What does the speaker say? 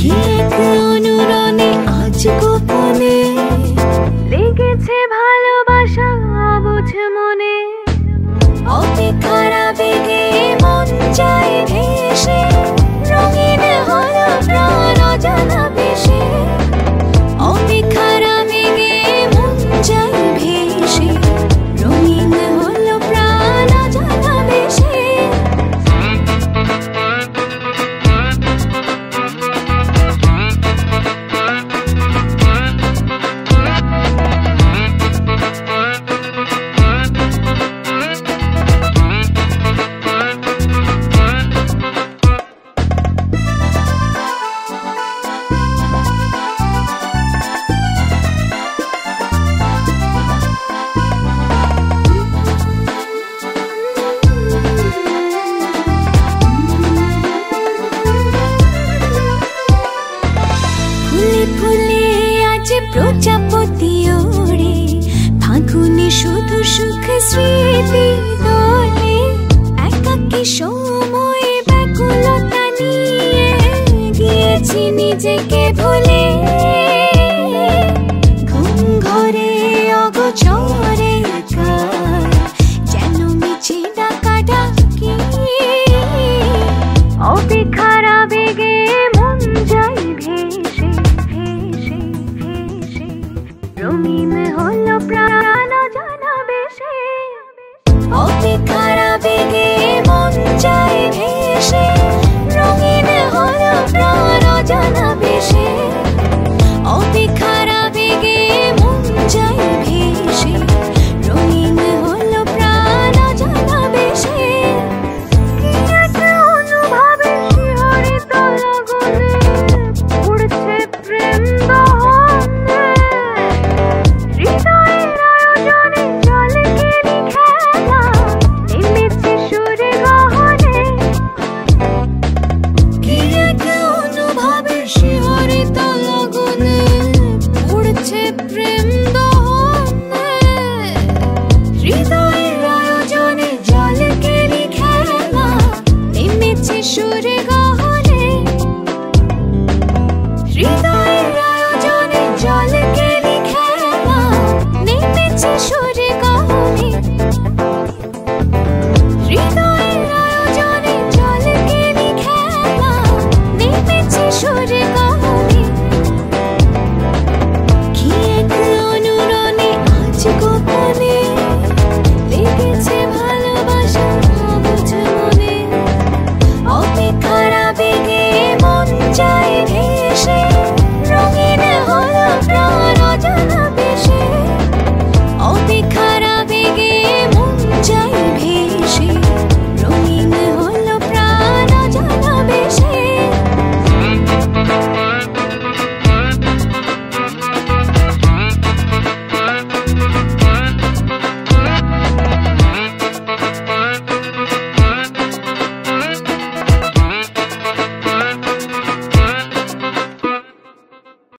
অনুরণে আজ গোপনে লেগেছে ভালোবাসা বুঝ মনে। অপেক্ষার আবেগে মন যায় ভেসে, রঙিন হলো প্রাণ অজানা বেশে। অপেক্ষার আবেগে মন যায় ভেসে, রঙিন হলো প্রাণ অজানা বেশে। প্রজাপতি ওড়ে ফাগুনে শুধু সুখ স্মৃতি দোলে। একাকী সময় ব্যাকুলতা নিয়ে গিয়েছি নিজেকে ভুলে। ঘুম ঘরে অগোচরে কার যেন মিছে ডাকা ডাকি। অপেক্ষার আবেগে মন যায় ভেসে, রঙিন হলো প্রাণ অজানা বেশে। অপেক্ষার আবেগে মন যায় ভেসে, রঙিন হলো প্রাণ অজানা বেশে। অপেক্ষার আবেগে মন যায় ভেসে, রঙিন হলো প্রাণ অজানা বেশে। কি এক অনুভবে শিহরিত লগনে উড়ছে প্রেম দহনে। হৃদয়ের আয়োজনে ঝলকেরই খেলা নেমেছে সুরে গহনে। কি এক অনুভবে